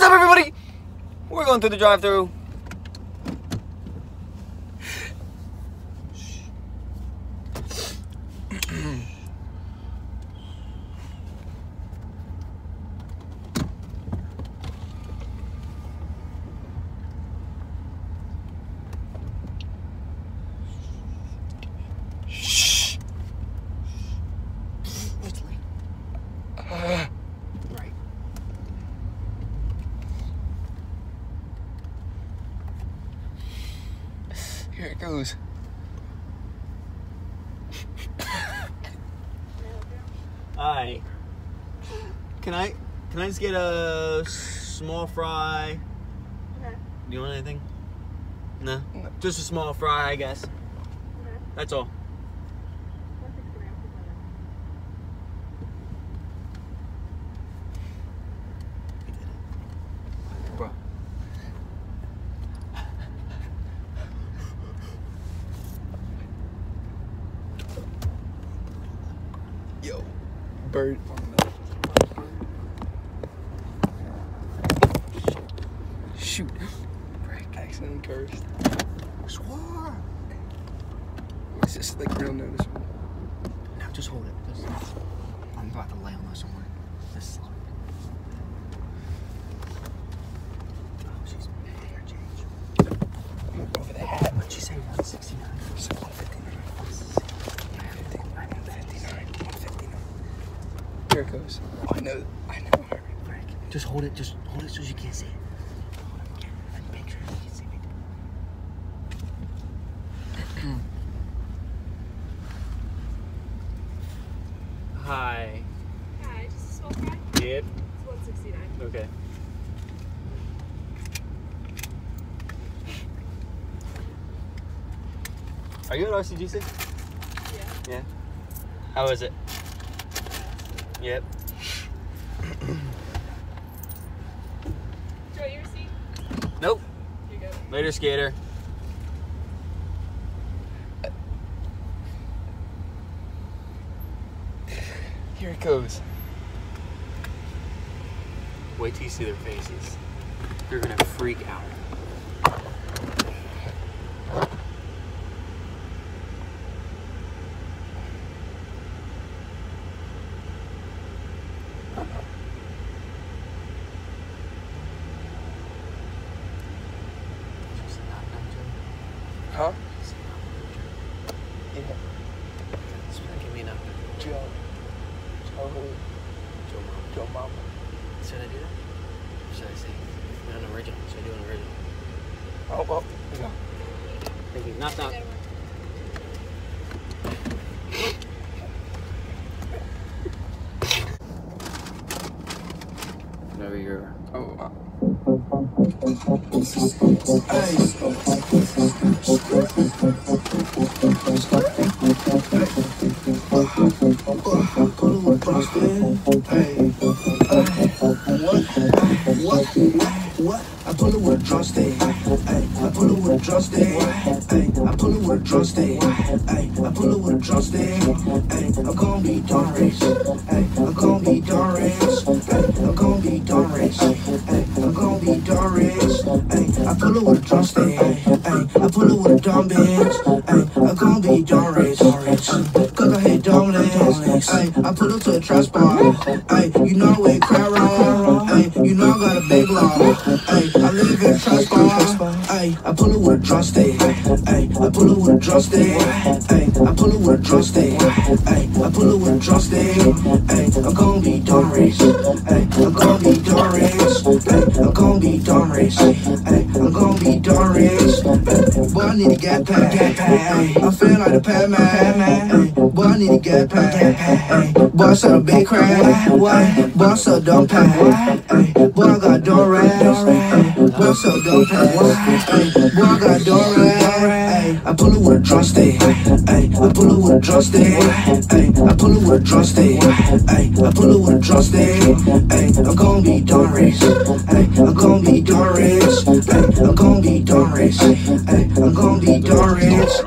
What's up, everybody? We're going through the drive-thru. Right. Here it goes. Hi. Can I just get a small fry? Okay. Do you want anything? No? Just a small fry, I guess. Okay. That's all. Bro. Yo, bird. Shoot. Break. Accidentally cursed. Swore. It's just like real noticeable. No, just hold it. I'm about to lay on this somewhere. This is oh, she's hair change. Over the hat. What'd she say? 169. So 159. 159. Here it goes. Oh, I know. Frank, just hold it so she can't see it. Hold it again. And make sure she can see me. Hi. Hi, just a small fry? Yep. It's 169. Okay. Are you at RCGC? Yeah. Yeah. How is it? Yep. Do you want your receipt? Nope. Here you go. Later, skater. Here it goes. Wait till you see their faces. They're gonna freak out. Huh? Yeah. Give me an update. Joe. Joe Mama. Should I do that? Or should I say an original? Should I do an original? Oh, well. Yeah. Thank you. Knock, knock. Whenever you're... Oh, What? I pull it with a drumstick. I pull it with a drumstick. I pull it with a drumstick. I pull it with a drumstick. I'm gonna be done rich. I'm gonna be done rich. I'm gonna be done rich. I'm gonna be done rich. I pull it with a drumstick. I pull it with a dumb bitch. I'm gonna be done rich. Cause I hate dumplings. I pull up to a trash bar. You know where crowd roll. You know I got a big law. I live in a trash bar. I pull it with a drumstick. I pull it with a drumstick. I pull it with a drumstick. I pull it with a drumstick. I'm gonna be dumb rich. I'm gonna be dumb rich. I'm gonna be dumb rich. I'm gonna be dumb rich. Boy, I need to get paid. I feel like a pad man. Boy, I need to get paid. Boy, I said a big crack. Boy, I said a dumb pad. Boy, I got door rats. Boy, I said a dumb pad. Boy, I got door rats. I pull it with a drumstick. I pull it with a drumstick. I pull it with a drumstick. I pull it with a drumstick. I'm gonna be dumb rich. I'm gonna be dumb rich. I'm gonna be dumb rich. I'm gonna be dumb rich.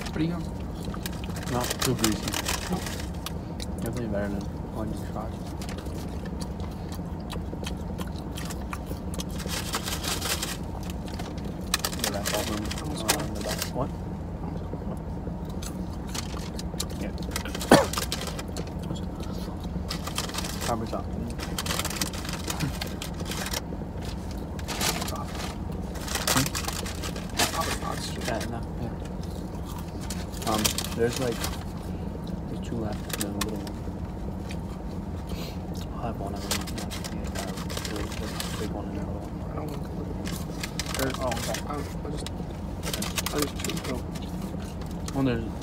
Pretty young. Not too greasy. Definitely better than orange fries. Yeah, that's all room in the back. What? Yeah. Parmesan. Yeah, no, yeah. There's like two left and then a little one. I'll have one of them. The big one and the little one. I don't want to look at it. Oh, okay. I'll just choose both. Well, there's like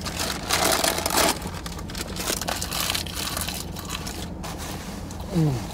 Mm.